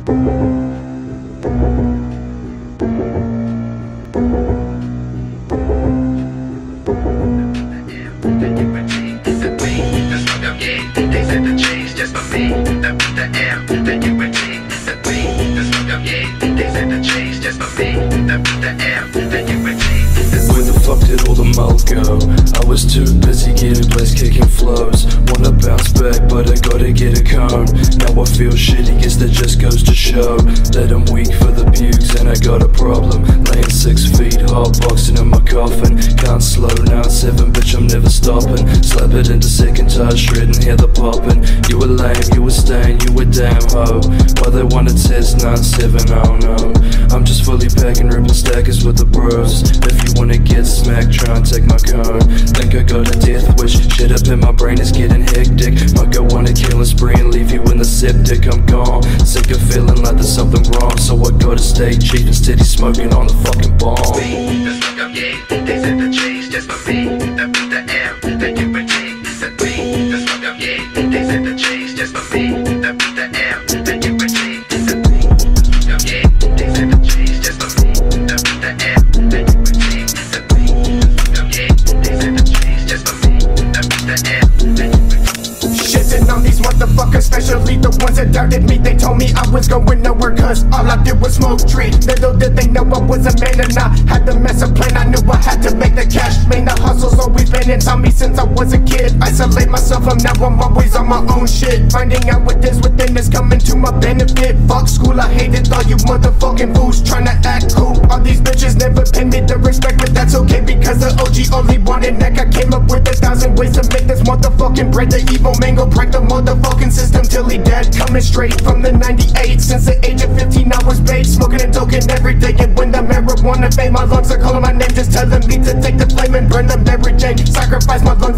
They said the change just for me. The M, the U and T, the B, the smoke up, yeah. They said the change just for me. The M, the U and T. Where the fuck did all the mouth go? I was too busy getting blessed, kicking flows. Wanna bounce back, but I gotta get a cone. Now I feel shitty, guess that just goes to show that I'm weak for the pukes and I got a problem. Laying 6 feet, hot boxing in my coffin. Can't slow down, 7, bitch, I'm never stopping. Slap it into second touch, shredding, hear the popping. You were lame, you were staying, you were damn hoe. Why they wanna test 9-7, I don't know. I'm just fully packing, ripping stackers with the bros. If you wanna get smacked, try and take my cone. Think I got a death wish, shit up in my brain is getting hectic. Might go on a killing spree and leave you in the septic. I'm gone, sick of feeling like there's something wrong, so I gotta stay cheap and steady smoking on the fucking bomb. The smoke up, yeah. They said the change just for me. The M, the U and T, the B, the smoke up, yeah. They said the change just for me. The M, the U and T, the B, the smoke up, yeah. They said the change just for me. The M, the U and T, the B, the smoke up, yeah. They said the change just for me. The M, the U and T. Shitting on these motherfuckers, especially the ones that doubted me. They told me I was going nowhere, cause all I did was smoke trees. Little did they know I was a man and I had the master plan. I knew I had to make the cash. Man, the hustle's always been inside me since I was a kid. Isolate myself from now, I'm always on my own shit. Finding out what is within is coming to my benefit. Fuck school, I hated all you motherfucking fools trying to act cool. All these bitches never pay me the respect, but that's okay because the OG only wanted neck. I came up with 1,000 ways to make this motherfucking bread. The evil mango break the motherfucking system till he dead. Coming straight from the 98. Since the age of 15 I was paid, smoking and toking every day. And when the marijuana fade, my lungs are calling my name, just telling me to take the flame and burn the Mary Jane. Sacrifice my lungs